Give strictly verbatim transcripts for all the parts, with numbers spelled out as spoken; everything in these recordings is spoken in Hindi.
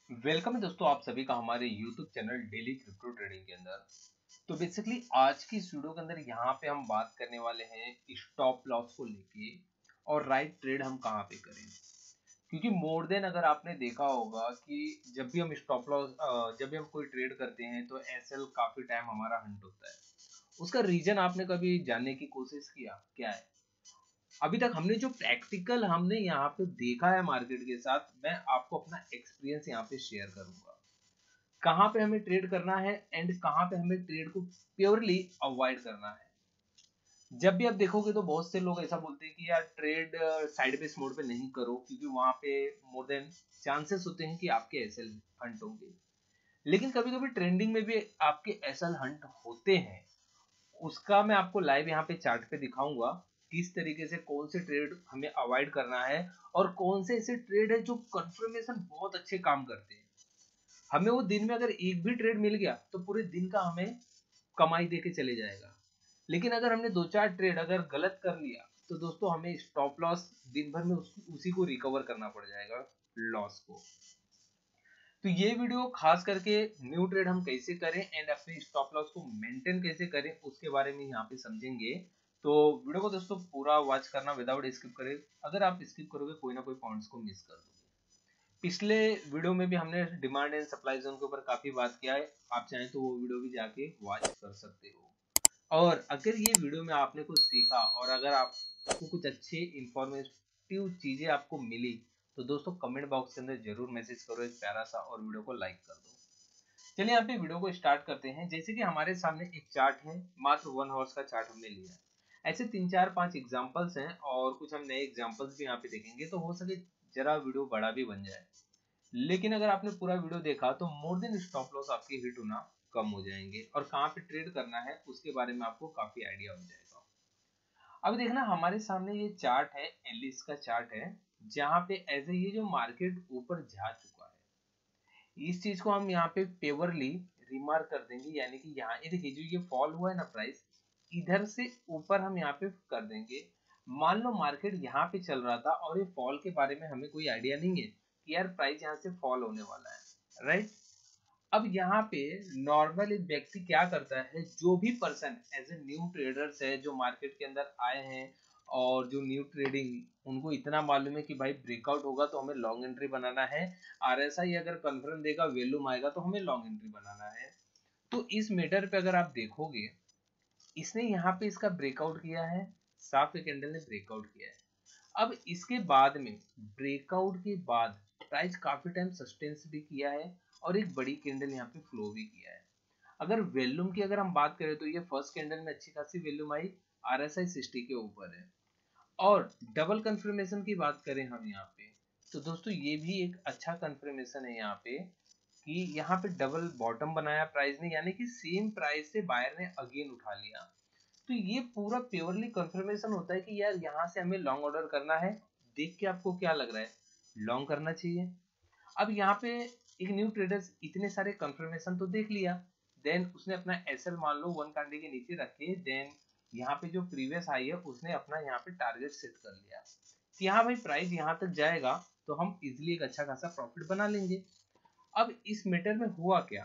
वेलकम है दोस्तों आप सभी का हमारे YouTube channel daily crypto trading के अंदर। तो बेसिकली आज की इस वीडियो के अंदर यहाँ पे हम बात करने वाले हैं स्टॉप लॉस को लेके और राइट ट्रेड हम कहाँ पे करें। क्योंकि मोर देन अगर आपने देखा होगा कि जब भी हम स्टॉप लॉस जब भी हम कोई ट्रेड करते हैं तो एसएल काफी टाइम हमारा हंट होता है। उसका रीजन आपने कभी जानने की कोशिश किया क्या है? अभी तक हमने जो प्रैक्टिकल हमने यहाँ पे देखा है मार्केट के साथ, मैं आपको अपना एक्सपीरियंस यहाँ पे शेयर करूंगा। कहाँ पे हमें ट्रेड करना है एंड कहाँ पे हमें ट्रेड को प्योरली अवॉइड करना है। जब भी आप देखोगे तो बहुत से लोग ऐसा बोलते हैं कि यार ट्रेड साइड बेस मोड पे नहीं करो, क्योंकि वहां पे मोर देन चांसेस होते हैं कि आपके एसएल हंट होंगे। लेकिन कभी कभी ट्रेंडिंग में भी आपके एसएल हंट होते हैं। उसका मैं आपको लाइव यहाँ पे चार्ट पे दिखाऊंगा किस तरीके से कौन से ट्रेड हमें अवॉइड करना है और कौन से ऐसे ट्रेड है जो कंफर्मेशन बहुत अच्छे काम करते हैं। हमें वो दिन में अगर एक भी ट्रेड मिल गया तो पूरे दिन का हमें कमाई देके चले जाएगा। लेकिन अगर हमने दो चार ट्रेड अगर गलत कर लिया तो दोस्तों हमें स्टॉप लॉस दिन भर में उस, उसी को रिकवर करना पड़ जाएगा, लॉस को। तो ये वीडियो खास करके न्यू ट्रेड हम कैसे करें एंड अपने स्टॉप लॉस को मेंटेन कैसे करें उसके बारे में यहाँ पे समझेंगे। तो वीडियो को दोस्तों पूरा वॉच करना विदाउट स्किप करें। अगर आप स्किप करोगे कोई ना कोई पॉइंट्स को मिस कर दोगे। पिछले वीडियो में भी हमने डिमांड एंड सप्लाई जोन के ऊपर काफी बात किया है, आप चाहें तो वो वीडियो भी जाके वॉच कर सकते हो। और अगर ये वीडियो में आपने कुछ सीखा और अगर आपको कुछ अच्छी इंफॉर्मेटिव चीजें आपको मिली तो दोस्तों कमेंट बॉक्स के अंदर जरूर मैसेज करो एक प्यारा सा और वीडियो को लाइक कर दो। चलिए यहाँ पे वीडियो को स्टार्ट करते हैं। जैसे कि हमारे सामने एक चार्ट है, मात्र वन हॉर्स का चार्ट हमने लिया है। ऐसे तीन चार पांच एग्जांपल्स हैं और कुछ हम नए एग्जांपल्स भी यहाँ पे देखेंगे, तो हो सके जरा वीडियो बड़ा भी बन जाए। लेकिन अगर आपने पूरा वीडियो देखा तो मोर देन स्टॉप लॉस आपके हिट होना कम हो जाएंगे और कहाँ पे ट्रेड करना है उसके बारे में आपको काफी आइडिया हो जाएगा। अब देखना हमारे सामने ये चार्ट है, एलिस का चार्ट है, जहाँ पे ऐसे ये जो मार्केट ऊपर जा चुका है इस चीज को हम यहाँ पे पेवरली रिमार्क कर देंगे। यानी कि यहाँ ये देखिए जो ये फॉल हुआ है ना प्राइस, इधर से ऊपर हम यहाँ पे कर देंगे। मान लो मार्केट यहाँ पे चल रहा था और ये फॉल के बारे में हमें कोई आइडिया नहीं है कि यार प्राइस यहाँ से फॉल होने वाला है, राइट। अब यहाँ पे नॉर्मल एक व्यक्ति क्या करता है, जो भी person as a new traders है जो मार्केट के अंदर आए हैं और जो न्यू ट्रेडिंग उनको इतना मालूम है कि भाई ब्रेकआउट होगा तो हमें लॉन्ग एंट्री बनाना है, आरएसआई अगर कंफर्म देगा वैल्यूम आएगा तो हमें लॉन्ग एंट्री बनाना है। तो इस मैटर पे अगर आप देखोगे इसने यहाँ पे इसका ब्रेकआउट किया है, साफ एक कैंडल ने ब्रेकआउट किया है। अब इसके बाद में ब्रेकआउट के बाद प्राइस काफी टाइम सस्टेंस भी किया है और एक बड़ी कैंडल यहाँ पे फ्लो भी किया है। अगर वॉल्यूम की अगर हम बात करें तो ये फर्स्ट कैंडल में अच्छी खासी वॉल्यूम आई, आरएसआई सिक्सटी के ऊपर है। और डबल कंफर्मेशन की बात करें हम यहाँ पे तो दोस्तों ये भी एक अच्छा कंफर्मेशन है यहाँ पे कि यहाँ पे डबल बॉटम बनाया प्राइस ने, यानी कि सेम प्राइस से बायर ने अगेन उठा लिया। तो ये पूरा प्योरली कंफर्मेशन होता है कि यार यहाँ से हमें लॉन्ग ऑर्डर करना है। देख के आपको क्या लग रहा है, लॉन्ग करना चाहिए। अब यहाँ पे एक न्यू ट्रेडर्स इतने सारे कंफर्मेशन तो देख लिया, देन उसने अपना एसएल मान लो वन कैंडल के नीचे रखे, देन यहाँ पे जो प्रीवियस हाई है उसने अपना यहाँ पे टारगेट सेट कर लिया कि हाँ भाई प्राइस यहाँ तक जाएगा तो हम इजिली एक अच्छा खासा प्रॉफिट बना लेंगे। अब इस मैटर में हुआ क्या,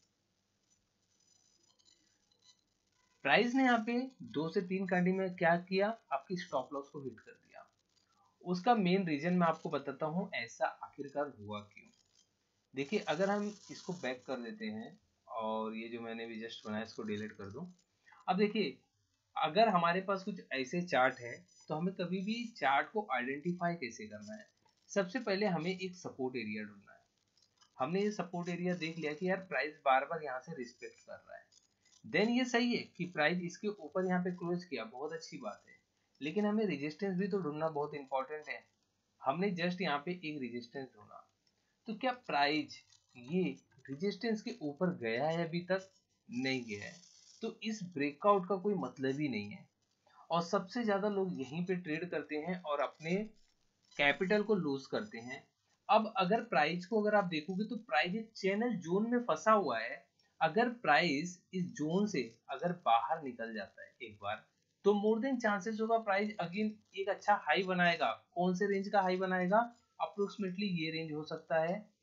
प्राइस ने यहाँ पे दो से तीन कैंडी में क्या किया, आपकी स्टॉप लॉस को हिट कर दिया। उसका मेन रीजन मैं आपको बताता हूँ ऐसा आखिरकार हुआ क्यों। देखिए अगर हम इसको बैक कर देते हैं और ये जो मैंने भी जस्ट बनाया इसको डिलीट कर दूं। अब देखिए अगर हमारे पास कुछ ऐसे चार्ट है तो हमें कभी भी चार्ट को आइडेंटिफाई कैसे करना है। सबसे पहले हमें एक सपोर्ट एरिया ढूंढना है। हमने ये सपोर्ट एरिया देख लिया कि यार प्राइस बार बार यहाँ से रिस्पेक्ट कर रहा है, देन ये सही है कि प्राइस इसके ऊपर यहाँ पे क्लोज किया, बहुत अच्छी बात है। लेकिन हमें रेजिस्टेंस भी तो ढूंढना बहुत इंपॉर्टेंट है। हमने जस्ट यहाँ पे एक रेजिस्टेंस ढूंढा, तो क्या प्राइस ये रेजिस्टेंस के ऊपर गया है? अभी तक नहीं गया है, तो इस ब्रेकआउट का कोई मतलब ही नहीं है। और सबसे ज्यादा लोग यहीं पे ट्रेड करते हैं और अपने कैपिटल को लूज करते हैं। अब अगर प्राइस को अगर आप देखोगे तो प्राइस एक चैनल जोन में फंसा हुआ है। अगर प्राइस इस जोन से अगर बाहर निकल जाता है एक बार तो मोर देन चांसेस होगा प्राइस अगेन एक अच्छा हाई बनाएगा। कौन से रेंज का हाई बनाएगा? अप्रोक्सीमेटली ये रेंज हो सकता है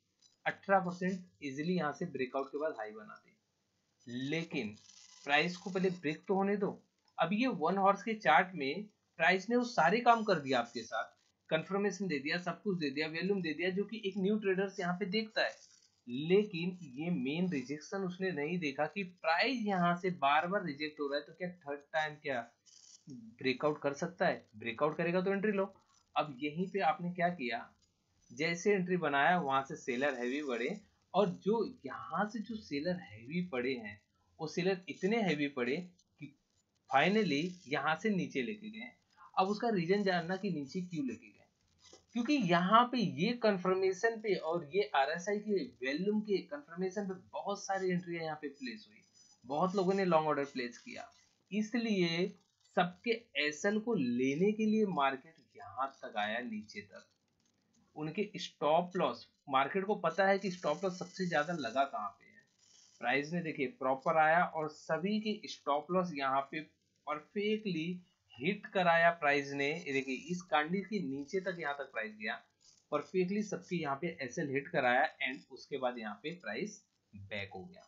अठारह परसेंट इजिली यहाँ से ब्रेकआउट के बाद हाई बना दे, लेकिन प्राइस को पहले ब्रेक तो होने दो। अब ये वन हॉर्स के चार्ट में प्राइस ने वो सारे काम कर दिया आपके साथ, कंफर्मेशन दे दिया, सब कुछ दे दिया, वॉल्यूम दे दिया, जो कि एक न्यू ट्रेडर्स यहाँ पे देखता है, लेकिन ये मेन रिजेक्शन उसने नहीं देखा कि प्राइस यहाँ से बार बार रिजेक्ट हो रहा है, तो क्या थर्ड टाइम क्या ब्रेकआउट कर सकता है? ब्रेकआउट करेगा तो एंट्री लो। अब यहीं पे आपने क्या किया, जैसे एंट्री बनाया वहां से सेलर हैवी बढ़े, और जो यहाँ से जो सेलर हैवी पड़े हैं वो सेलर इतने हैवी पड़े कि फाइनली यहाँ से नीचे लेके गए। अब उसका रीजन जानना कि नीचे क्यों लेके गए, क्योंकि यहाँ पे ये कंफर्मेशन पे और ये आरएसआई के वॉल्यूम के कंफर्मेशन पे बहुत सारी एंट्री यहाँ पे प्लेस हुई, बहुत लोगों ने लॉन्ग ऑर्डर प्लेस किया, इसलिए सबके एसएल को लेने के लिए मार्केट यहाँ तक आया नीचे तक। उनके स्टॉप लॉस, मार्केट को पता है कि स्टॉप लॉस सबसे ज्यादा लगा कहाँ पे है, प्राइस ने देखिए प्रॉपर आया और सभी के स्टॉप लॉस यहाँ पे परफेक्टली हिट कराया प्राइस ने। देखिए इस कैंडल के नीचे तक यहाँ तक प्राइस गया, परफेक्टली सबके यहाँ पे एसएल हिट कराया, एंड उसके बाद यहाँ पे प्राइस बैक हो गया।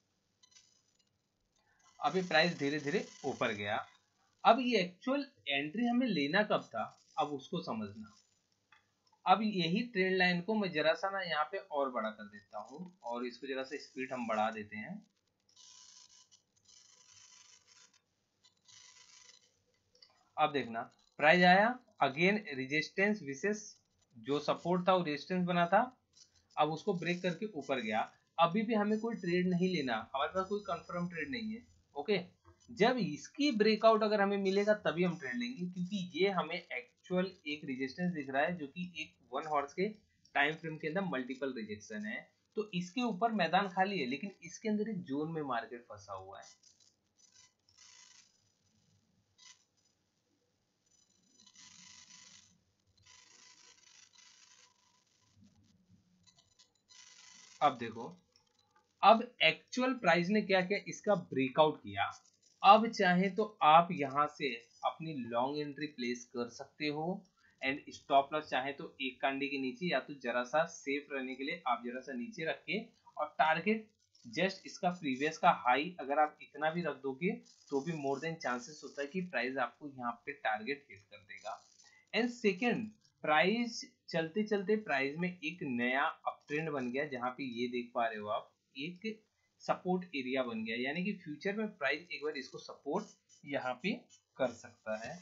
अभी प्राइस धीरे धीरे ऊपर गया। अब ये एक्चुअल एंट्री हमें लेना कब था, अब उसको समझना। अब यही ट्रेंड लाइन को मैं जरा सा ना यहाँ पे और बड़ा कर देता हूँ, और इसको जरा सा स्पीड हम बढ़ा देते हैं। अब देखना प्राइस आया, अगेन रेजिस्टेंस विशेष जो सपोर्ट था वो रेजिस्टेंस बना था, अब उसको ब्रेक करके ऊपर गया। अभी भी हमें कोई ट्रेड नहीं लेना, हमारे पास कोई कंफर्म ट्रेड नहीं है, ओके। जब इसकी ब्रेकआउट अगर हमें मिलेगा तभी हम ट्रेड लेंगे, क्योंकि ये हमें एक्चुअल एक रेजिस्टेंस दिख रहा है जो कि एक वन हॉर्स के टाइम फ्रेम के अंदर मल्टीपल रिजेक्शन है, तो इसके ऊपर मैदान खाली है, लेकिन इसके अंदर एक जोन में मार्केट फंसा हुआ है। अब देखो, अब एक्चुअल प्राइस ने क्या किया, इसका ब्रेकआउट किया। अब चाहे तो आप यहां से अपनी लॉन्ग एंट्री प्लेस कर सकते हो, एंड स्टॉप लॉस चाहे तो एक कांडी के नीचे, या तो जरा सा सेफ रहने के लिए आप जरा सा नीचे रख के, और टारगेट जस्ट इसका प्रीवियस का हाई अगर आप इतना भी रख दोगे तो भी मोर देन चांसेस होता है कि प्राइस आपको यहाँ पे टारगेट हिट कर देगा। एंड सेकेंड, प्राइस चलते चलते प्राइस में एक नया अप ट्रेंड बन गया, जहां पे ये देख पा रहे हो आप, एक सपोर्ट एरिया बन गया, यानी कि फ्यूचर में प्राइस एक बार इसको सपोर्ट यहाँ पे कर सकता है।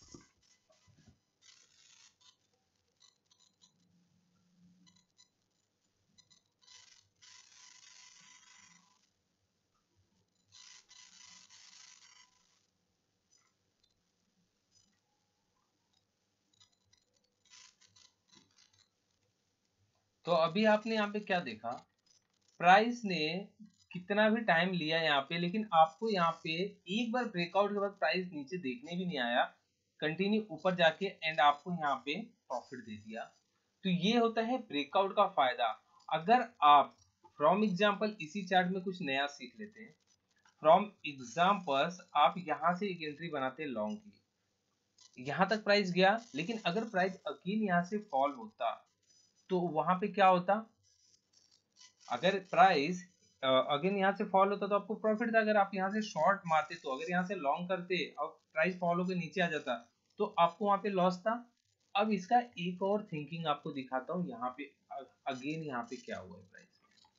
तो अभी आपने यहाँ पे क्या देखा, प्राइस ने कितना भी टाइम लिया यहाँ पे, लेकिन आपको यहाँ पे एक बार ब्रेकआउट के बाद प्राइस नीचे देखने भी नहीं आया, कंटिन्यू ऊपर जाके एंड आपको यहाँ पे प्रॉफिट दे दिया। तो ये होता है ब्रेकआउट का फायदा। अगर आप फ्रॉम एग्जांपल इसी चार्ट में कुछ नया सीख लेते हैं, फ्रॉम एग्जांपल्स आप यहाँ से एक एंट्री बनाते हैं लॉन्ग की, यहाँ तक प्राइस गया, लेकिन अगर प्राइस अगेन यहाँ से फॉल होता तो वहां पे क्या होता, अगर प्राइस अगेन यहाँ से फॉल होता तो आपको प्रॉफिट था, अगर आप यहाँ से शॉर्ट मारते तो, अगर यहाँ से लॉन्ग करते और प्राइस फॉल होकर नीचे आ जाता तो आपको वहां पे लॉस था। अब इसका एक और थिंकिंग आपको दिखाता हूँ, यहाँ पे अगेन यहाँ पे क्या हुआ है प्राइस,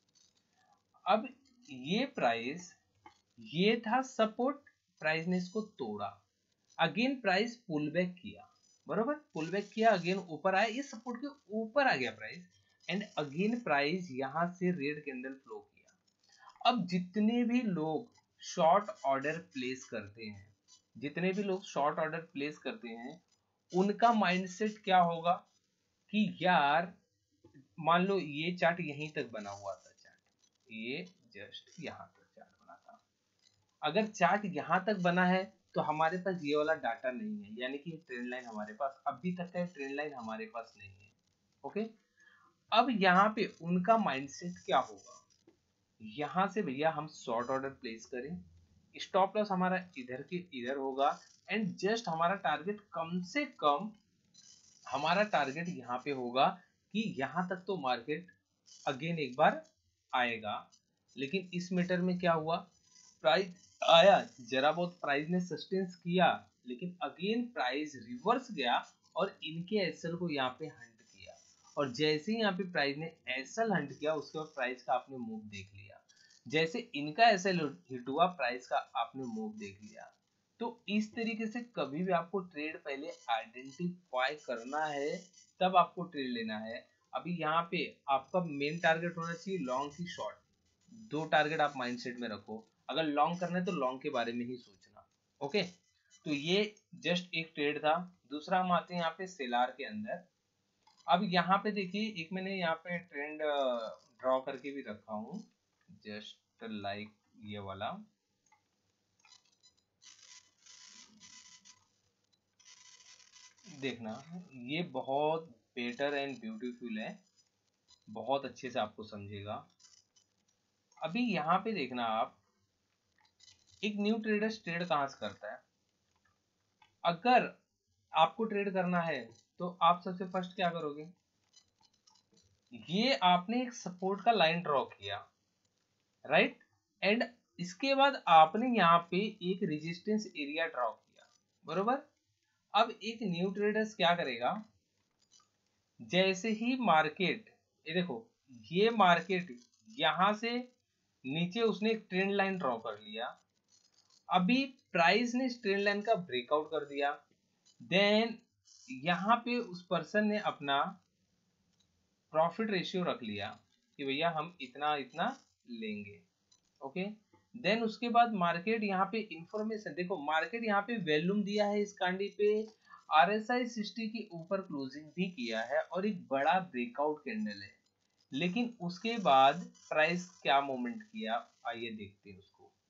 अब ये प्राइस ये था सपोर्ट, प्राइस ने इसको तोड़ा, अगेन प्राइस पुल बैक किया, बरोबर पुल बैक किया, अगेन ऊपर आया, ये सपोर्ट के ऊपर आ गया प्राइस, एंड अगेन प्राइस यहां से रेड कैंडल फ्लो किया। अब जितने भी लोग शॉर्ट ऑर्डर प्लेस करते हैं, जितने भी लोग शॉर्ट ऑर्डर प्लेस करते हैं, उनका माइंडसेट क्या होगा कि यार मान लो ये चार्ट यहीं तक बना हुआ था, चार्ट ये जस्ट यहाँ तक चार्ट बना था, अगर चार्ट यहाँ तक बना है तो हमारे पास ये वाला डाटा नहीं है, यानी कि ट्रेंड लाइन हमारे पास अभी तक का ट्रेंड लाइन हमारे पास नहीं है, ओके। अब यहाँ पे उनका माइंडसेट क्या होगा, यहाँ से भैया हम शॉर्ट ऑर्डर प्लेस करें, स्टॉप लॉस हमारा इधर के इधर होगा, एंड जस्ट हमारा टारगेट कम से कम हमारा टारगेट यहाँ पे होगा कि यहाँ तक तो मार्केट अगेन एक बार आएगा। लेकिन इस मैटर में क्या हुआ, प्राइस आया, जरा बहुत प्राइस ने सस्टेंस किया, लेकिन अगेन प्राइस रिवर्स गया और इनके एसएल को यहाँ पे हंट किया। और जैसे ही यहाँ पे प्राइस ने एसएल हंट किया, उसके बाद प्राइस का आपने मूव देख लिया। जैसे इनका एसएल हिट हुआ, प्राइस का आपने मूव देख लिया। तो इस तरीके से कभी भी आपको ट्रेड पहले आइडेंटिफाई करना है, तब आपको ट्रेड लेना है। अभी यहाँ पे आपका मेन टारगेट होना चाहिए लॉन्ग की शॉर्ट, दो टारगेट आप माइंडसेट में रखो। अगर लॉन्ग करना है तो लॉन्ग के बारे में ही सोचना। ओके, तो ये जस्ट एक ट्रेड था। दूसरा हम आते हैं यहाँ पे सेलार के अंदर। अब यहाँ पे देखिए, एक मैंने यहाँ पे ट्रेंड ड्रॉ करके भी रखा हूँ, जस्ट लाइक ये वाला। देखना, ये बहुत बेटर एंड ब्यूटीफुल है, बहुत अच्छे से आपको समझेगा। अभी यहाँ पे देखना आप, एक न्यू ट्रेडर ट्रेड कहाँ से करता है। अगर आपको ट्रेड करना है तो आप सबसे फर्स्ट क्या करोगे, ये आपने एक सपोर्ट का लाइन ड्रॉ किया, राइट, एंड इसके बाद आपने यहाँ पे एक रेजिस्टेंस एरिया ड्रॉ किया, बरोबर। अब एक न्यू ट्रेडर्स क्या करेगा, जैसे ही मार्केट, ये देखो, ये मार्केट यहां से नीचे उसने एक ट्रेंड लाइन ड्रॉ कर लिया। अभी प्राइस ने इस ट्रेंड लाइन का ब्रेकआउट कर दिया, देन यहाँ पे उस पर्सन ने अपना प्रॉफिट रेशियो रख लिया कि भैया हम इतना इतना लेंगे। ओके, देन उसके बाद मार्केट यहाँ पे इंफॉर्मेशन देखो, मार्केट यहाँ पे वॉल्यूम दिया है इस कांडी पे, आरएसआई सिक्सटी के ऊपर क्लोजिंग भी किया है और एक बड़ा ब्रेकआउट कैंडल है। लेकिन उसके बाद प्राइस क्या मूवमेंट किया, आइए देखते हैं उसको।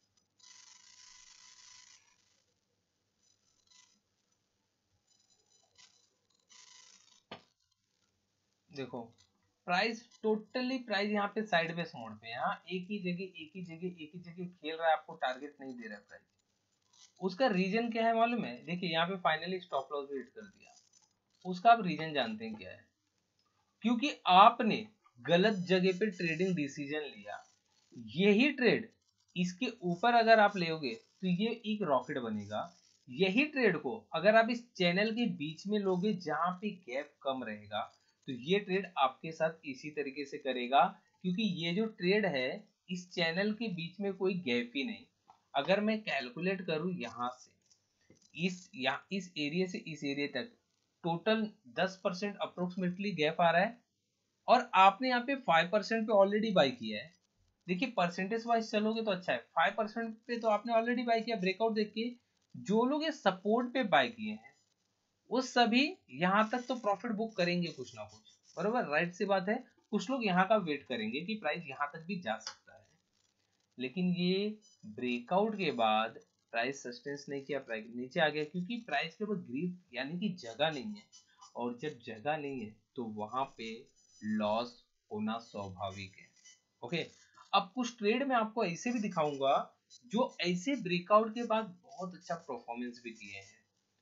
देखो, प्राइस टोटली प्राइस यहाँ पे साइडवेज मोड पे, यहाँ एक ही जगह एक ही जगह एक ही जगह खेल रहा है, आपको टारगेट नहीं दे रहा है प्राइस। उसका रीजन क्या है मालूम है, देखिए यहाँ पे फाइनली स्टॉप लॉस भी हिट कर दिया। उसका आप रीजन जानते हैं क्या है, क्योंकि आपने गलत जगह पे ट्रेडिंग डिसीजन लिया। यही ट्रेड इसके ऊपर अगर आप लोगे तो ये एक रॉकेट बनेगा। यही ट्रेड को अगर आप इस चैनल के बीच में लोगे जहां पे गैप कम रहेगा, तो ये ट्रेड आपके साथ इसी तरीके से करेगा, क्योंकि ये जो ट्रेड है इस चैनल के बीच में कोई गैप ही नहीं। अगर मैं कैलकुलेट करूं यहां से इस या इस एरिया से इस एरिया तक टोटल दस परसेंट अप्रोक्सीमेटली गैप आ रहा है, और आपने यहाँ पे फाइव परसेंट पे ऑलरेडी बाई किया है। देखिए परसेंटेज वाइज चलोगे तो अच्छा है, फाइव परसेंट पे तो आपने ऑलरेडी बाई किया ब्रेकआउट देख के। जो लोग ये सपोर्ट पे बाई किए हैं वो सभी यहां तक तो प्रॉफिट बुक करेंगे कुछ ना कुछ, बरोबर, राइट सी बात है। कुछ लोग यहाँ का वेट करेंगे कि प्राइस यहाँ तक भी जा सकता है, लेकिन ये ब्रेकआउट के बाद प्राइस सस्टेंस नहीं किया, प्राइस नीचे आ गया, क्योंकि प्राइस के ऊपर ग्रिप यानी कि जगह नहीं है, और जब जगह नहीं है तो वहां पे लॉस होना स्वाभाविक है। ओके, अब कुछ ट्रेड में आपको ऐसे भी दिखाऊंगा जो ऐसे ब्रेकआउट के बाद बहुत अच्छा परफॉर्मेंस भी किए हैं।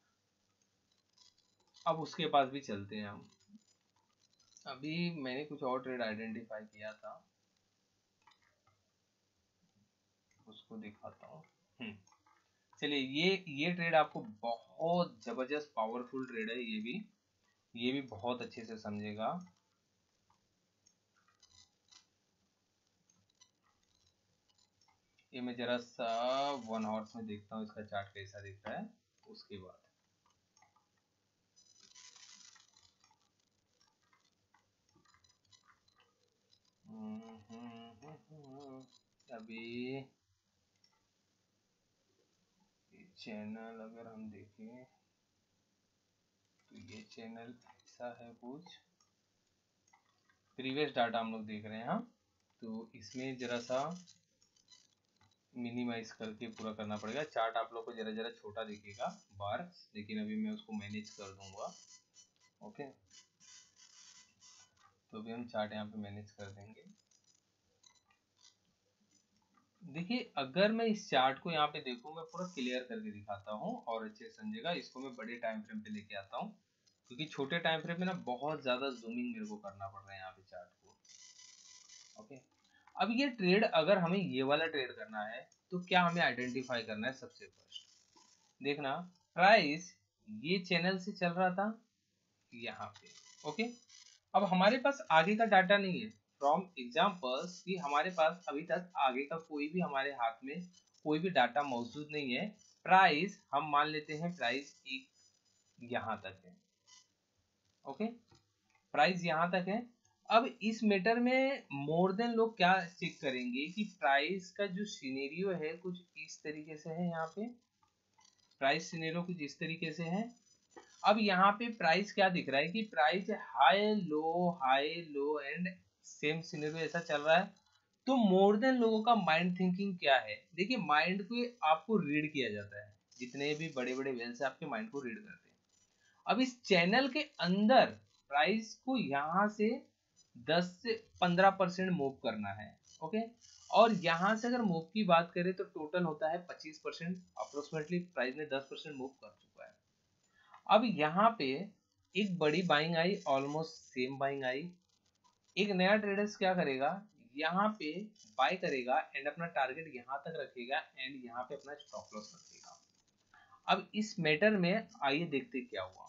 अब उसके पास भी चलते हैं हम। अभी मैंने कुछ और ट्रेड आइडेंटिफाई किया था, उसको दिखाता हूँ। हम्म, चलिए, ये ये ट्रेड आपको बहुत जबरदस्त पावरफुल ट्रेड है, ये भी ये भी बहुत अच्छे से समझेगा। ये मैं जरा सा वन आवर्स में देखता हूँ इसका चार्ट कैसा दिख रहा है, उसके बाद अभी चैनल अगर हम देखें तो ये चैनल ऐसा है, कुछ प्रीवियस डाटा हम लोग देख रहे हैं। हाँ, तो इसमें जरा सा मिनिमाइज करके पूरा करना पड़ेगा। चार्ट आप लोग को जरा जरा छोटा दिखेगा बार, लेकिन अभी मैं उसको मैनेज कर दूंगा। ओके, तो अभी हम चार्ट यहाँ पे मैनेज कर देंगे। देखिए, अगर मैं इस चार्ट को यहाँ पे देखूँ, मैं पूरा क्लियर करके दिखाता हूँ और अच्छे से समझेगा। इसको मैं बड़े टाइम फ्रेम पे लेके आता हूँ, क्योंकि छोटे टाइम फ्रेम में ना बहुत ज्यादा जूमिंग मेरे को करना पड़ रहा है यहाँ पे चार्ट को। अब ये ट्रेड अगर हमें ये वाला ट्रेड करना है तो क्या हमें आइडेंटिफाई करना है? सबसे फर्स्ट देखना, प्राइस ये चैनल से चल रहा था यहाँ पे, ओके। अब हमारे पास आगे का डाटा नहीं है, फ्रॉम एग्जाम्पल्स कि हमारे पास अभी तक आगे का कोई भी हमारे हाथ में कोई भी डाटा मौजूद नहीं है। प्राइस हम मान लेते हैं प्राइस एक यहाँ तक है, ओके, प्राइस यहाँ तक है। अब इस मैटर में मोर देन लोग क्या चेक करेंगे कि प्राइस का जो सिनेरियो है कुछ इस तरीके से है। यहाँ पे प्राइस सिनेरियो कुछ इस तरीके से है। अब यहाँ पे प्राइस क्या दिख रहा है कि price high low high low and same scenario ऐसा चल रहा है। तो मोर देन लोगों का माइंड थिंकिंग क्या है? देखिए, माइंड को आपको रीड किया जाता है, जितने भी बड़े बड़े वेल्स है आपके माइंड को रीड करते हैं। अब इस चैनल के अंदर प्राइस को यहाँ से दस से पंद्रह परसेंट मूव करना है, ओके। और यहाँ से अगर मूव की बात करें तो टोटल होता है पच्चीस परसेंट, अप्रोक्सीमेटली प्राइस ने दस परसेंट मूव कर चुका है। अब यहाँ पे एक बड़ी बाइंग आई, ऑलमोस्ट सेम बाइंग आई। एक नया ट्रेडर्स क्या करेगा, यहाँ पे बाय करेगा एंड अपना टारगेट यहाँ तक रखेगा एंड यहाँ पे अपना स्टॉप लॉस रखेगा। अब इस मैटर में आइए देखते क्या हुआ।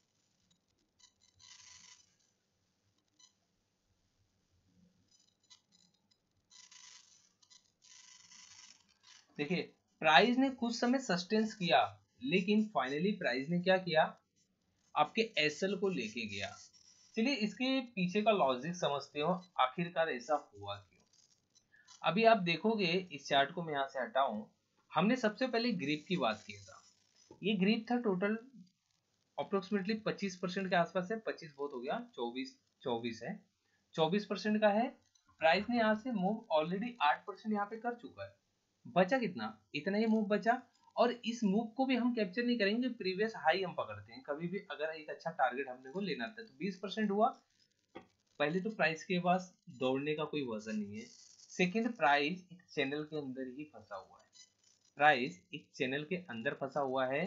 देखिए, प्राइस ने कुछ समय सस्टेंस किया, लेकिन फाइनली प्राइस ने क्या किया, आपके एसएल को लेके गया। चलिए इसके पीछे का लॉजिक समझते हो, आखिरकार ऐसा हुआ क्यों। अभी आप देखोगे इस चार्ट को मैं यहाँ से हटाऊं, हमने सबसे पहले ग्रिप की बात की था। ये ग्रिप था टोटल अप्रोक्सीमेटली पच्चीस परसेंट के आसपास है, पच्चीस बहुत हो गया, चौबीस चौबीस है, चौबीस परसेंट का है। प्राइस ने यहाँ से मूव ऑलरेडी आठ परसेंट यहाँ पे कर चुका है, बचा कितना, इतना ही मूव बचा। और इस मूव को भी हम कैप्चर नहीं करेंगे, प्रीवियस हाई हम पकड़ते हैं कभी भी अगर एक अच्छा टारगेट हमने को लेना था। तो बीस परसेंट हुआ। पहले तो प्राइस के पास दौड़ने का कोई वजन नहीं है। सेकंड, प्राइस एक चैनल के अंदर ही फंसा हुआ है, प्राइस एक चैनल के अंदर फंसा हुआ है।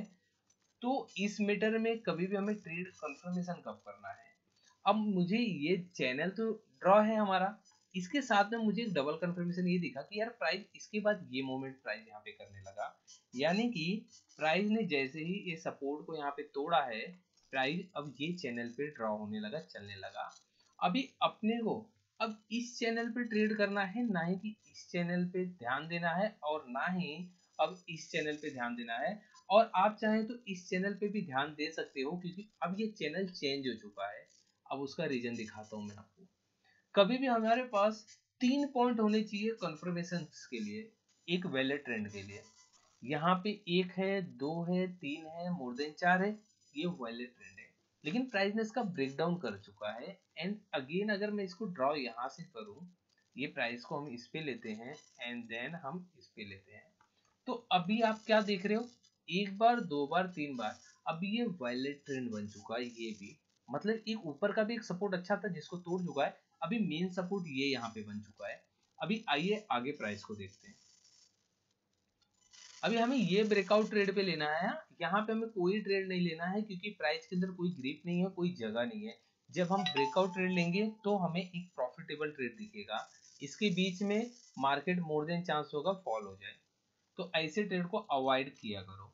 तो इस मीटर में कभी भी हमें ट्रेड कंफर्मेशन कब करना है। अब मुझे ये चैनल तो ड्रॉ है हमारा, इसके साथ में मुझे एक डबल कंफर्मेशन ये दिखा कि यार प्राइस इसके बाद ये मोमेंट प्राइस यहाँ पे करने लगा, यानी कि प्राइस ने जैसे ही ये सपोर्ट को यहाँ पे तोड़ा है, प्राइस अब ये चैनल पे ड्रॉ होने लगा, चलने लगा। अभी अपने को अब इस चैनल पे ट्रेड करना है, ना ही कि इस चैनल पे ध्यान देना है, और ना ही अब इस चैनल पे ध्यान देना है। और आप चाहें तो इस चैनल पे भी ध्यान दे सकते हो, क्योंकि अब ये चैनल चेंज हो चुका है। अब उसका रीजन दिखाता हूं मैं आपको। कभी भी हमारे पास तीन पॉइंट होने चाहिए कंफर्मेशन के लिए, एक वैलिड ट्रेंड के लिए। यहाँ पे एक है, दो है, तीन है, मोर देन चार है, ये वैलिड ट्रेंड है। लेकिन प्राइस ने इसका ब्रेक डाउन कर चुका है। एंड अगेन अगर मैं इसको ड्रॉ यहाँ से करूँ, ये प्राइस को हम इस पे लेते हैं एंड देन हम इस पे लेते हैं। तो अभी आप क्या देख रहे हो, एक बार, दो बार, तीन बार, अभी ये वैलिड ट्रेंड बन चुका है। ये भी मतलब एक ऊपर का भी एक सपोर्ट अच्छा था जिसको तोड़ चुका है, अभी मेन सपोर्ट ये यहाँ पे बन चुका है। अभी आइए आगे प्राइस को देखते हैं। अभी हमें ये ब्रेकआउट ट्रेड पे लेना है, यहाँ पे हमें कोई ट्रेड नहीं लेना है, क्योंकि प्राइस के अंदर कोई ग्रिप नहीं है, कोई जगह नहीं है। जब हम ब्रेकआउट ट्रेड लेंगे तो हमें एक प्रॉफिटेबल ट्रेड दिखेगा, इसके बीच में मार्केट मोर देन चांस होगा फॉल हो जाए। तो ऐसे ट्रेड को अवॉइड किया करो।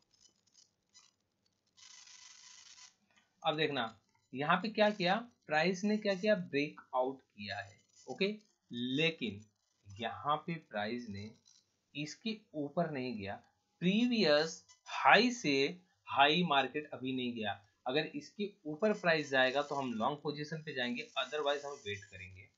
अब देखना यहाँ पे क्या किया, प्राइस ने क्या किया, ब्रेकआउट किया है, ओके। लेकिन यहाँ पे प्राइस ने इसके ऊपर नहीं गया, प्रीवियस हाई से हाई मार्केट अभी नहीं गया। अगर इसके ऊपर प्राइस जाएगा तो हम लॉन्ग पोजीशन पे जाएंगे, अदरवाइज हम वेट करेंगे।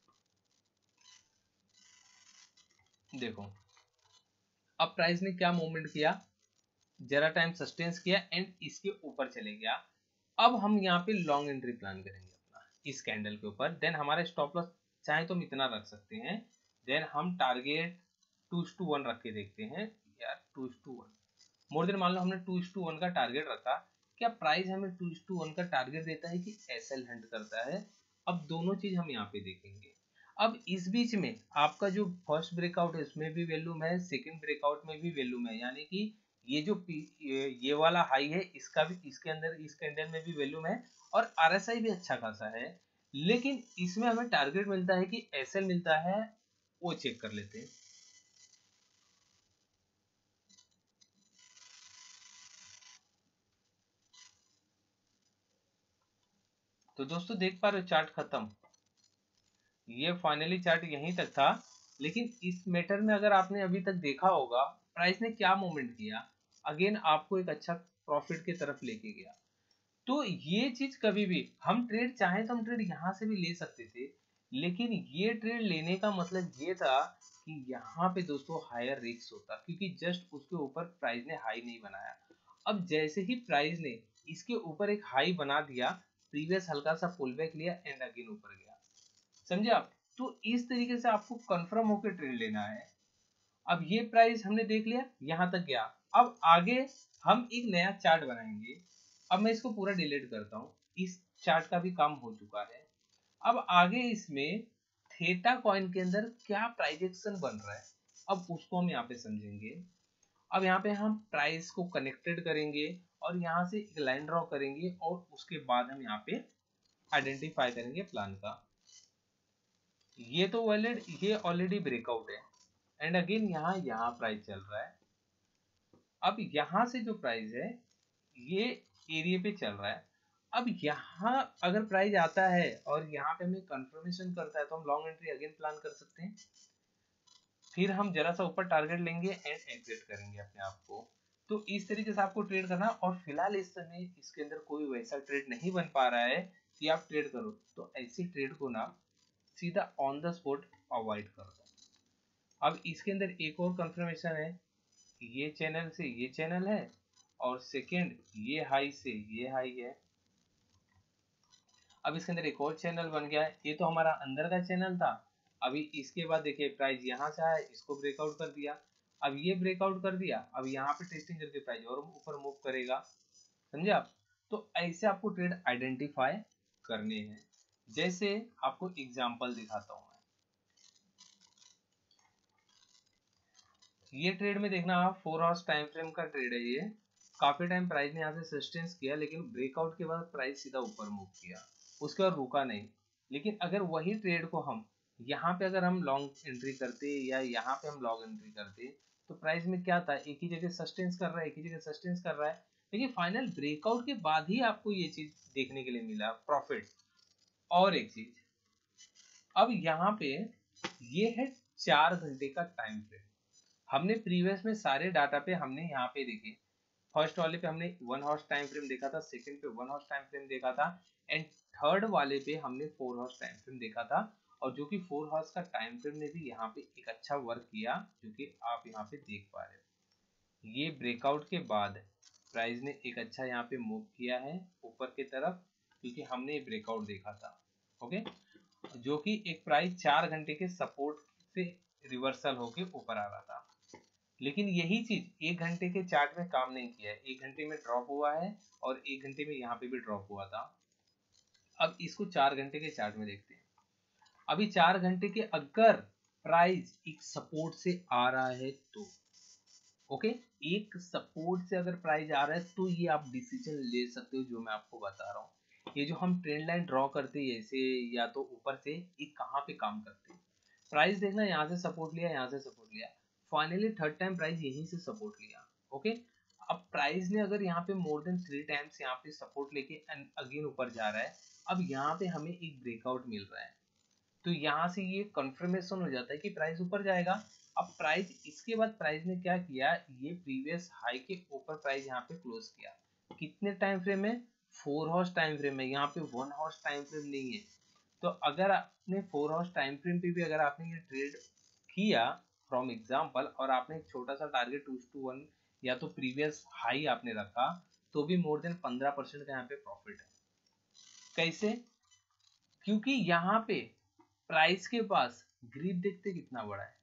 देखो अब प्राइस ने क्या मूवमेंट किया, जरा टाइम सस्टेंस किया एंड इसके ऊपर चले गया। अब हम यहाँ पे लॉन्ग एंट्री प्लान करेंगे अपना इस कैंडल के ऊपर। देन हमारा स्टॉप लॉस चाहे तो हम इतना रख सकते हैं। देन हम टारगेट टू टू वन रख के देखते हैं, यार two two one more than, मान लो हमने टू टू वन का टारगेट रखा, क्या प्राइस हमें टू टू वन का टारगेट देता है कि एसएल हंट करता है। अब दोनों चीज हम यहाँ पे देखेंगे। अब इस बीच में आपका जो फर्स्ट ब्रेकआउट है उसमें भी वैल्यूम है, सेकंड ब्रेकआउट में भी वैल्यूम है, यानी कि ये जो ये, ये वाला हाई है इसका भी, इसके अंदर इस कैंडल में भी वैल्यूम है, और आरएसआई भी अच्छा खासा है। लेकिन इसमें हमें टारगेट मिलता है कि एसएल मिलता है वो चेक कर लेते हैं। तो दोस्तों देख पा रहे हो चार्ट खत्म, ये फाइनली चार्ट यहीं तक था। लेकिन इस मैटर में अगर आपने अभी तक देखा होगा प्राइस ने क्या मूवमेंट किया, अगेन आपको एक अच्छा प्रॉफिट की तरफ लेके गया। तो ये चीज कभी भी हम ट्रेड चाहे तो हम ट्रेड यहाँ से भी ले सकते थे, लेकिन ये ट्रेड लेने का मतलब ये था कि यहाँ पे दोस्तों हायर रिस्क होता, क्योंकि जस्ट उसके ऊपर प्राइस ने हाई नहीं बनाया। अब जैसे ही प्राइस ने इसके ऊपर एक हाई बना दिया, प्रीवियस हल्का सा पुल बैक लिया एंड अगेन ऊपर गया, समझे आप। तो इस तरीके से आपको कंफर्म होकर ट्रेड लेना है। अब ये प्राइस हमने देख लिया यहां तक गया, अब आगे हम एक नया चार्ट बनाएंगे। अब मैं इसको पूरा डिलीट करता हूँ, इस चार्ट का भी काम हो चुका है। अब आगे इसमें थीटा कॉइन के अंदर क्या प्राइस एक्शन बन रहा है, अब उसको हम यहाँ पे समझेंगे। अब यहाँ पे हम प्राइस को कनेक्टेड करेंगे और यहाँ से एक लाइन ड्रॉ करेंगे और उसके बाद हम यहाँ पे आइडेंटिफाई करेंगे प्लान का। ये तो वैलिड, ये ऑलरेडी ब्रेकआउट है एंड अगेन यहाँ यहाँ प्राइस चल रहा है। अब यहाँ से जो प्राइस है ये एरिया पे चल रहा है। अब यहाँ अगर प्राइस आता है और यहाँ पे हमें कंफर्मेशन करता है तो हम लॉन्ग एंट्री अगेन प्लान कर सकते हैं। फिर हम जरा सा ऊपर टारगेट लेंगे एंड एग्जिट करेंगे अपने आप को। तो इस तरीके से आपको ट्रेड करना, और फिलहाल इस समय इसके अंदर कोई वैसा ट्रेड नहीं बन पा रहा है कि आप ट्रेड करो, तो ऐसे ट्रेड को ना सीधा ऑन द स्पॉट अवॉइड कर दो। अब इसके अंदर एक और कंफर्मेशन है, ये चैनल से ये चैनल है और सेकेंड ये हाई से ये हाई है। अब इसके अंदर एक और चैनल बन गया है, ये तो हमारा अंदर का चैनल था। अभी इसके बाद देखिए प्राइस यहाँ से आया, इसको ब्रेकआउट कर दिया, अब ये ब्रेकआउट कर दिया, अब यहाँ पे टेस्टिंग करके प्राइस और ऊपर मूव करेगा, समझे आप। तो ऐसे आपको ट्रेड आइडेंटिफाई करने हैं। जैसे आपको एग्जांपल दिखाता हूँ मैं, ये ट्रेड में देखना आप फोर आवर्स टाइम फ्रेम का ट्रेड है। ये काफी टाइम प्राइस ने यहाँ से सस्टेंस किया, लेकिन ब्रेकआउट के बाद प्राइस सीधा ऊपर मूव किया, उसके बाद रुका नहीं। लेकिन अगर वही ट्रेड को हम यहाँ पे अगर हम लॉन्ग एंट्री करते या यहाँ पे हम लॉन्ग एंट्री करते तो प्राइस में क्या था, एक ही जगह सस्टेंस कर रहा है, एक ही जगह सस्टेंस कर रहा है, लेकिन फाइनल ब्रेकआउट के बाद ही आपको ये चीज देखने के लिए मिला प्रॉफिट। और एक चीज, अब यहाँ पे ये है चार घंटे का टाइम फ्रेम। हमने प्रीवियस में सारे डाटा पे हमने यहाँ पे देखे, फर्स्ट वाले पे हमने वन हॉर्स टाइम फ्रेम देखा था, सेकंड पे वन हॉर्स टाइम फ्रेम देखा था एंड थर्ड वाले पे हमने फोर हॉर्स टाइम फ्रेम देखा था। और जो कि फोर हॉर्स का टाइम फ्रेम ने भी यहाँ पे एक अच्छा वर्क किया, जो कि आप यहाँ पे देख पा रहे हो। ये ब्रेकआउट के बाद प्राइस ने एक अच्छा यहाँ पे मूव किया है ऊपर की तरफ, क्योंकि हमने ये ब्रेकआउट देखा था, ओके, जो कि एक प्राइस चार घंटे के सपोर्ट से रिवर्सल होके ऊपर आ रहा था। लेकिन यही चीज एक घंटे के चार्ट में काम नहीं किया है, एक घंटे में ड्रॉप हुआ है और एक घंटे में यहाँ पे भी ड्रॉप हुआ था। अब इसको चार घंटे के चार्ट में देखते हैं। अभी चार घंटे के अगर प्राइस एक सपोर्ट से आ रहा है तो ओके, एक सपोर्ट से अगर प्राइस आ रहा है तो ये आप डिसीजन ले सकते हो, जो मैं आपको बता रहा हूँ। ये जो हम ट्रेंड लाइन ड्रॉ करते हैं ऐसे या तो ऊपर से, ये कहाँ पे काम करते हैं। प्राइस देखना, यहाँ से सपोर्ट लिया, यहाँ से सपोर्ट लिया, फाइनली थर्ड टाइम प्राइस यहीं से सपोर्ट लिया, ओके। अब प्राइस ने अगर यहाँ पे मोर देन थ्री टाइम्स यहाँ पे सपोर्ट लेके अगेन ऊपर जा रहा है, अब यहाँ पे हमें एक ब्रेकआउट मिल रहा है, तो यहाँ से ये कंफर्मेशन हो जाता है कि प्राइस ऊपर जाएगा। अब प्राइस इसके बाद प्राइस ने क्या किया, ये प्रीवियस हाई के ऊपर प्राइस यहाँ पे क्लोज किया, कितने टाइम फ्रेम में, फोर हॉर्स टाइम फ्रेम में, यहाँ पे वन हॉर्स टाइम फ्रेम नहीं है। तो अगर आपने फोर हॉर्स टाइम फ्रेम पे भी अगर आपने ये ट्रेड किया फ्रॉम एग्जांपल, और आपने एक छोटा सा टारगेट टू टू वन या तो प्रीवियस हाई आपने रखा, तो भी मोर देन पंद्रह परसेंट का यहाँ पे प्रॉफिट है। कैसे, क्योंकि यहाँ पे प्राइस के पास ग्रिप देखते कितना बड़ा है,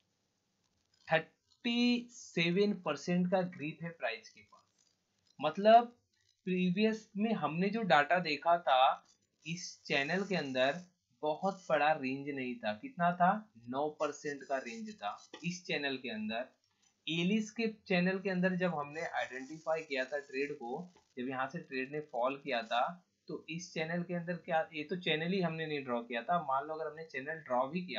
थर्टी सेवन परसेंट का ग्रिप है प्राइस के पास। मतलब प्रीवियस में हमने जो डाटा देखा था इस चैनल के अंदर बहुत बड़ा रेंज नहीं था, कितना था, नौ परसेंट का रेंज था इस चैनल के अंदर। एलिस के चैनल के अंदर जब हमने आइडेंटिफाई किया था ट्रेड को, जब यहाँ से ट्रेड ने फॉल किया था, तो इस चैनल के अंदर क्या, ये तो चैनल ही हमने नहीं ड्रॉ किया था, मान लो अगर हमने चैनल ड्रॉ भी किया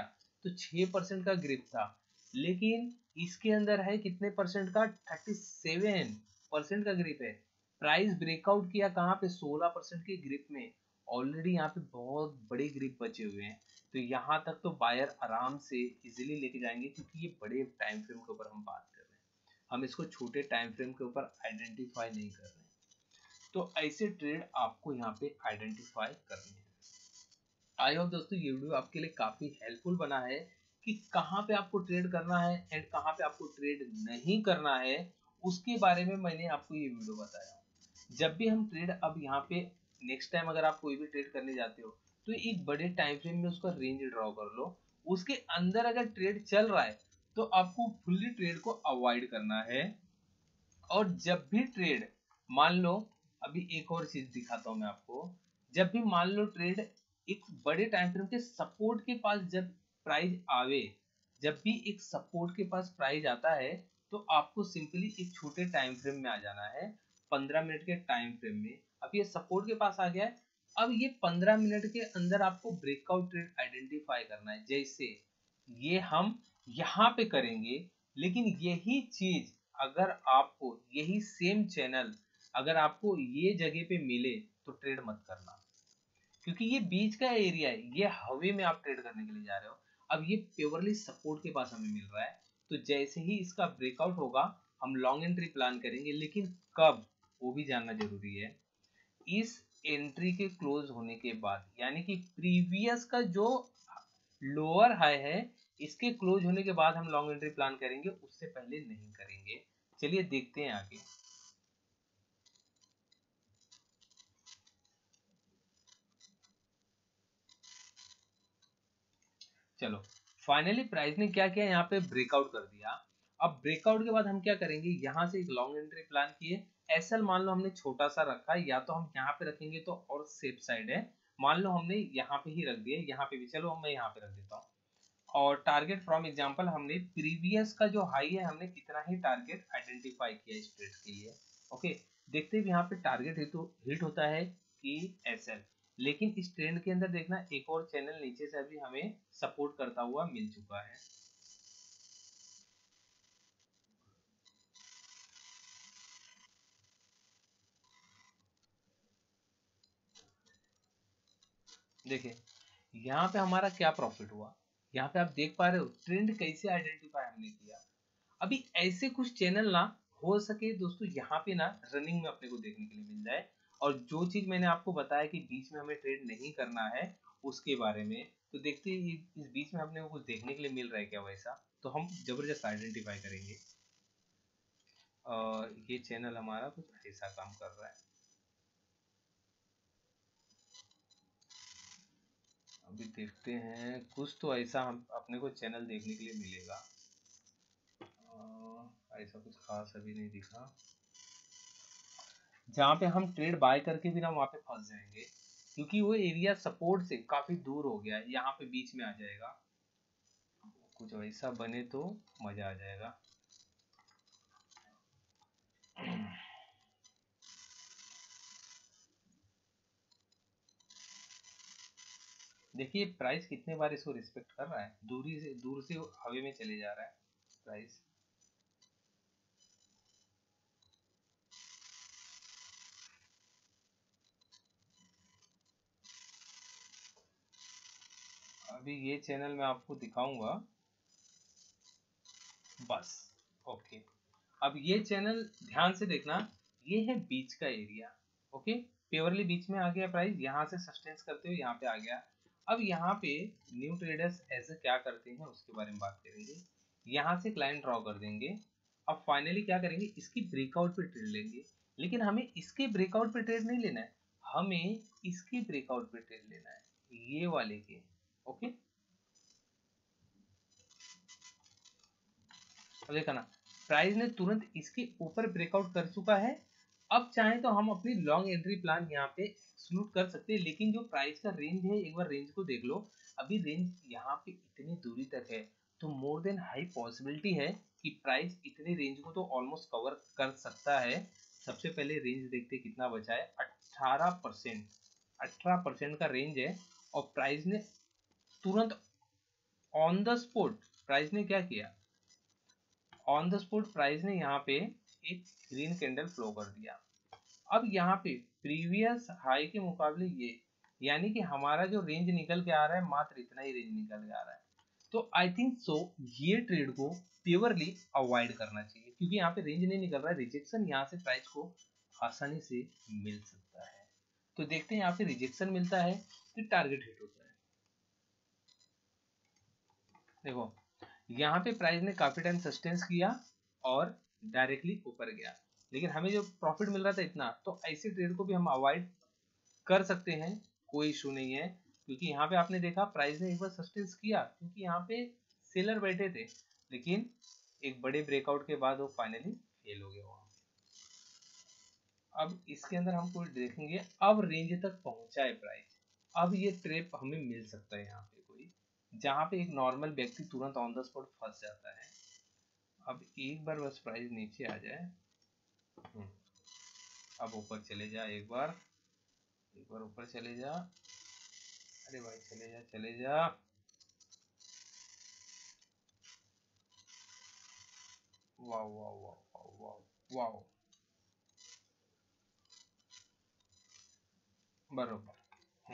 तो छह परसेंट का ग्रिप था, लेकिन इसके अंदर है कितने परसेंट का, थर्टी सेवन परसेंट का ग्रिप है। प्राइस ब्रेकआउट किया कहाँ पे, सोलह परसेंट के ग्रिप में। ऑलरेडी यहाँ पे बहुत बड़े ग्रिप बचे हुए हैं, तो यहाँ तक तो बायर आराम से इजीली लेके जाएंगे, क्योंकि ये बड़े टाइम फ्रेम के ऊपर हम बात कर रहे हैं, हम इसको छोटे टाइम फ्रेम के ऊपर आइडेंटिफाई नहीं कर रहे हैं। तो ऐसे ट्रेड आपको यहाँ पे आइडेंटिफाई करने हैं। आई होप दोस्तों ये वीडियो आपके लिए काफी हेल्पफुल बना है कि कहाँ पे आपको ट्रेड करना है एंड कहाँ पे आपको ट्रेड नहीं करना है, उसके बारे में मैंने आपको ये वीडियो बताया। जब भी हम ट्रेड, अब यहाँ पे नेक्स्ट टाइम अगर आप कोई भी ट्रेड करने जाते हो तो एक बड़े टाइम फ्रेम में उसका रेंज ड्रॉ कर लो, उसके अंदर अगर ट्रेड चल रहा है तो आपको फुल्ली ट्रेड को अवॉइड करना है। और जब भी ट्रेड, मान लो, अभी एक और चीज दिखाता हूं मैं आपको, जब भी मान लो ट्रेड एक बड़े टाइम फ्रेम के सपोर्ट के पास जब प्राइस आवे, जब भी एक सपोर्ट के पास प्राइस आता है तो आपको सिंपली एक छोटे टाइम फ्रेम में आ जाना है, पंद्रह मिनट के टाइम फ्रेम में। अब ये सपोर्ट के पास आ गया है, अब ये पंद्रह मिनट के अंदर आपको ब्रेकआउट ट्रेड आइडेंटिफाई करना है। जैसे ये हम यहाँ पे करेंगे, लेकिन यही चीज अगर आपको, यही सेम चैनल अगर आपको ये जगह पे मिले तो ट्रेड मत करना, क्योंकि ये बीच का एरिया है, ये हवे में आप ट्रेड करने के लिए जा रहे हो। अब ये प्योरली सपोर्ट के पास हमें मिल रहा है, तो जैसे ही इसका ब्रेकआउट होगा हम लॉन्ग एंट्री प्लान करेंगे, लेकिन कब वो भी जानना जरूरी है। इस एंट्री के क्लोज होने के बाद, यानी कि प्रीवियस का जो लोअर हाई है इसके क्लोज होने के बाद हम लॉन्ग एंट्री प्लान करेंगे, उससे पहले नहीं करेंगे। चलिए देखते हैं आगे। चलो, फाइनली प्राइस ने क्या किया, यहाँ पे ब्रेकआउट कर दिया। अब ब्रेकआउट के बाद हम क्या करेंगे, यहाँ से एक लॉन्ग एंट्री प्लान किए। एसएल मान लो हमने छोटा सा रखा है, या तो हम यहाँ पे रखेंगे तो और सेफ साइड है। मान लो हमने यहाँ पे ही रख दिया, यहाँ पे भी, चलो मैं यहाँ पे रख देता हूँ। और टारगेट फ्रॉम एग्जांपल, हमने प्रीवियस का जो हाई है हमने इतना ही टारगेट आइडेंटिफाई किया इस ट्रेड के लिए। ओके, देखते हैं यहाँ पे टारगेट हिट तो हिट होता है कि एसएल। लेकिन इस ट्रेंड के अंदर देखना, एक और चैनल नीचे से अभी हमें सपोर्ट करता हुआ मिल चुका है। देखिए यहाँ पे हमारा क्या प्रॉफिट हुआ, यहाँ पे आप देख पा रहे हो ट्रेंड कैसे आइडेंटिफाई हमने किया। अभी ऐसे कुछ चैनल ना हो सके दोस्तों यहाँ पे ना रनिंग में अपने को देखने के लिए मिल जाए। और जो चीज मैंने आपको बताया कि बीच में हमें ट्रेड नहीं करना है उसके बारे में, तो देखते हैं इस बीच में अपने को कुछ देखने के लिए मिल रहा है क्या वैसा, तो हम जबरदस्त आइडेंटिफाई करेंगे। और ये चैनल हमारा कुछ ऐसा काम कर रहा है। अभी देखते हैं, कुछ तो ऐसा हम अपने को चैनल देखने के लिए मिलेगा। ऐसा कुछ खास अभी नहीं दिखा जहाँ पे हम ट्रेड बाय करके भी ना वहाँ पे फंस जाएंगे, क्योंकि वो एरिया सपोर्ट से काफी दूर हो गया है, यहाँ पे बीच में आ जाएगा। कुछ वैसा बने तो मजा आ जाएगा। देखिए प्राइस कितने बार इसको रिस्पेक्ट कर रहा है, दूरी से दूर से हवे में चले जा रहा है प्राइस। अभी ये चैनल मैं आपको दिखाऊंगा बस। ओके, अब ये चैनल ध्यान से देखना, ये है बीच का एरिया। ओके, प्योरली बीच में आ गया प्राइस, यहाँ से सस्टेंस करते हुए यहाँ पे आ गया। अब यहाँ पे न्यू ट्रेडर्स ऐसे क्या करते हैं उसके बारे में बात करेंगे। यहाँ से क्लाइंट ड्रॉ कर देंगे। अब फाइनली क्या करेंगे, इसकी ब्रेकआउट पे ट्रेड लेंगे, लेकिन हमें इसके ब्रेकआउट पे ट्रेड नहीं लेना है, हमें इसकी ब्रेकआउट पे ट्रेड लेना है, ये वाले के। ओके, अब देखा ना प्राइस ने तुरंत इसके ऊपर ब्रेकआउट कर चुका है। अब चाहे तो हम अपनी लॉन्ग एंट्री प्लान यहाँ पे एक्सक्लूड कर सकते हैं, लेकिन जो प्राइस का रेंज है एक बार रेंज को देख लो। अभी रेंज यहाँ पे इतनी दूरी तक है, तो मोर देन हाई पॉसिबिलिटी है कि प्राइस इतने रेंज को तो ऑलमोस्ट कवर कर सकता है। सबसे पहले रेंज देखते कितना बचा है, अठारह परसेंट अठारह परसेंट का रेंज है, और प्राइस ने तुरंत ऑन द स्पॉट प्राइस ने क्या किया, ऑन द स्पॉट प्राइस ने यहाँ पे एक ग्रीन कैंडल फ्लो कर दिया। अब यहाँ पे प्रीवियस हाई के मुकाबले ये, यानी कि हमारा जो रेंज निकल के आ रहा है मात्र इतना ही रेंज निकल के आ रहा है। तो आई थिंक सो ये ट्रेड को प्योरली अवॉइड करना चाहिए, क्योंकि यहाँ पे रेंज नहीं निकल रहा है, रिजेक्शन यहाँ से प्राइस को आसानी से मिल सकता है। तो देखते हैं यहाँ पे रिजेक्शन मिलता है कि टारगेट हिट होता है। देखो यहाँ पे प्राइस ने काफी टाइम सस्टेंस किया और डायरेक्टली ऊपर गया, लेकिन हमें जो प्रॉफिट मिल रहा था इतना, तो ऐसे ट्रेड को भी हम अवॉइड कर सकते हैं, कोई इशू नहीं है। क्योंकि यहाँ पे आपने देखा प्राइस ने एक बार सस्टेंस किया, क्योंकि यहाँ पे सेलर बैठे थे, लेकिन एक बड़े ब्रेकआउट के बाद वो फाइनली फेल हो गया वहां। अब इसके अंदर हम कोई देखेंगे, अब रेंज तक पहुंचा है प्राइस, अब ये ट्रेप हमें मिल सकता है यहाँ पे कोई, जहाँ पे एक नॉर्मल व्यक्ति तुरंत ऑन द स्पॉट फंस जाता है। अब एक बार बस प्राइस नीचे आ जाए, अब ऊपर चले जा, एक बार एक बार ऊपर चले जा, अरे भाई चले जा चले जा, वाह वाह वाह वाह वाह, बरोबर।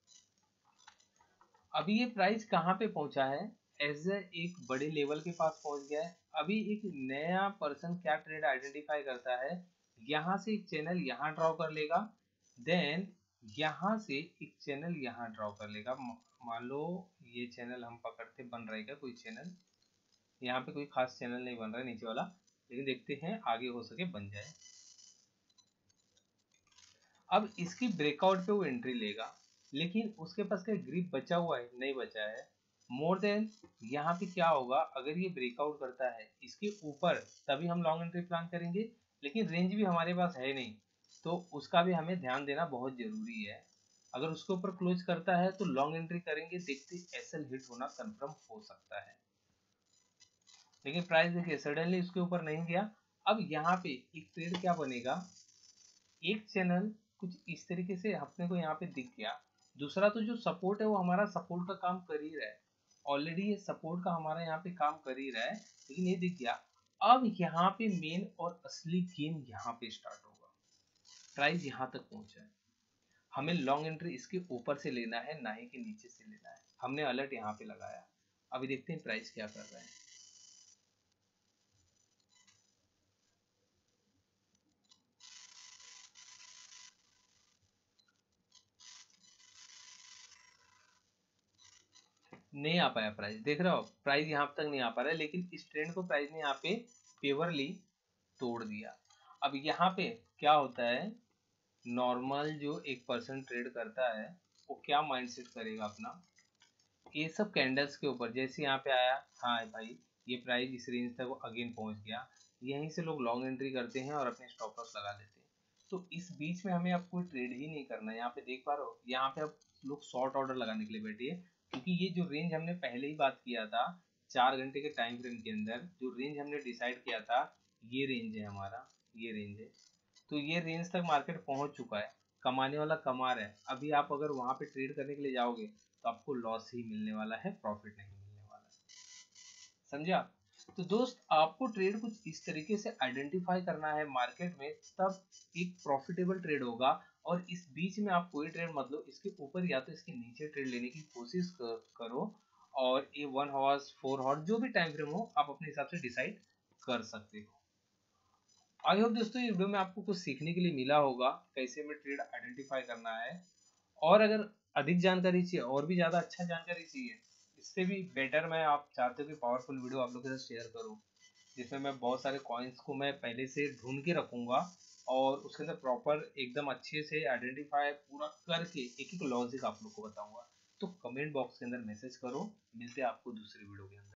अभी ये प्राइस कहाँ पे पहुंचा है, एज एक बड़े लेवल के पास पहुंच गया है। अभी एक नया पर्सन क्या ट्रेड आइडेंटिफाई करता है, यहाँ से एक चैनल यहाँ ड्रॉ कर लेगा, देन यहाँ से एक चैनल यहाँ ड्रॉ कर लेगा। मान लो ये चैनल हम पकड़ते, बन रहेगा कोई चैनल, यहाँ पे कोई खास चैनल नहीं बन रहा है नीचे वाला, लेकिन देखते हैं आगे हो सके बन जाए। अब इसकी ब्रेकआउट पे वो एंट्री लेगा, लेकिन उसके पास क्या ग्रिप बचा हुआ है, नहीं बचा है। मोर देन यहाँ पे क्या होगा, अगर ये ब्रेकआउट करता है इसके ऊपर, तभी हम लॉन्ग एंट्री प्लान करेंगे, लेकिन रेंज भी हमारे पास है नहीं, तो उसका भी हमें ध्यान देना बहुत जरूरी है। अगर उसके ऊपर क्लोज करता है तो लॉन्ग एंट्री करेंगे, देखते एसएल हिट होना कंफर्म हो सकता है। लेकिन प्राइस देखिए सडनली उसके ऊपर नहीं गया। अब यहाँ पे एक ट्रेड क्या बनेगा, एक चैनल कुछ इस तरीके से अपने को यहाँ पे दिख गया, दूसरा तो जो सपोर्ट है वो हमारा सपोर्ट का काम कर ही रहा है, ऑलरेडी ये सपोर्ट का हमारा यहाँ पे काम कर ही रहा है, लेकिन ये दिख गया। अब यहाँ पे मेन और असली गेम यहाँ पे स्टार्ट होगा। प्राइस यहाँ तक पहुंचा है, हमें लॉन्ग एंट्री इसके ऊपर से लेना है, ना ही कि नीचे से लेना है। हमने अलर्ट यहाँ पे लगाया, अभी देखते हैं प्राइस क्या कर रहा है। नहीं आ पाया प्राइस, देख रहे हो प्राइस यहाँ तक नहीं आ पा रहा है, लेकिन इस ट्रेंड को प्राइस ने यहाँ पे पेवरली तोड़ दिया। अब यहाँ पे क्या होता है, नॉर्मल जो एक पर्सन ट्रेड करता है वो क्या माइंडसेट करेगा अपना, ये सब कैंडल्स के ऊपर, जैसे यहाँ पे आया, हाँ भाई ये प्राइस इस रेंज तक अगेन पहुंच गया, यहीं से लोग लॉन्ग एंट्री करते हैं और अपने स्टॉप लॉस लगा लेते हैं। तो इस बीच में हमें अब कोई ट्रेड ही नहीं करना है। यहाँ पे देख पा रहे हो, यहाँ पे अब लोग शॉर्ट ऑर्डर लगाने के लिए बैठे हैं, क्योंकि ये जो रेंज हमने पहले ही बात किया था, चार घंटे के टाइम फ्रेम के अंदर जो रेंज हमने डिसाइड किया था, ये रेंज है हमारा, ये रेंज है। तो ये रेंज तक मार्केट पहुंच चुका है, कमाने वाला कमा रहा है। अभी आप अगर वहां पे ट्रेड करने के लिए जाओगे तो आपको लॉस ही मिलने वाला है, प्रॉफिट नहीं मिलने वाला है, समझा। तो दोस्त आपको ट्रेड कुछ इस तरीके से आइडेंटिफाई करना है मार्केट में, तब एक प्रॉफिटेबल ट्रेड होगा। और इस बीच में आप कोई ट्रेड मत लो, इसके ऊपर या तो इसके नीचे ट्रेड लेने की कोशिश करो, और ये वन हॉर्स फोर हॉर्स जो भी टाइम फ्रेम हो आप अपने हिसाब से डिसाइड कर सकते हो। आई होप दोस्तों ये वीडियो में आपको कुछ सीखने के लिए मिला होगा, कैसे में ट्रेड आइडेंटिफाई करना है। और अगर अधिक जानकारी चाहिए, और भी ज़्यादा अच्छा जानकारी चाहिए, इससे भी बेटर मैं आप चाहते हो कि पावरफुल वीडियो आप लोगों के साथ शेयर करूं, जिसमें मैं बहुत सारे कॉइन्स को मैं पहले से ढूंढ के रखूंगा और उसके अंदर प्रॉपर एकदम अच्छे से आइडेंटिफाई पूरा करके एक एक लॉजिक आप लोग को बताऊंगा। तो कमेंट बॉक्स के अंदर मैसेज करो, मिलते हैं आपको दूसरे वीडियो के अंदर।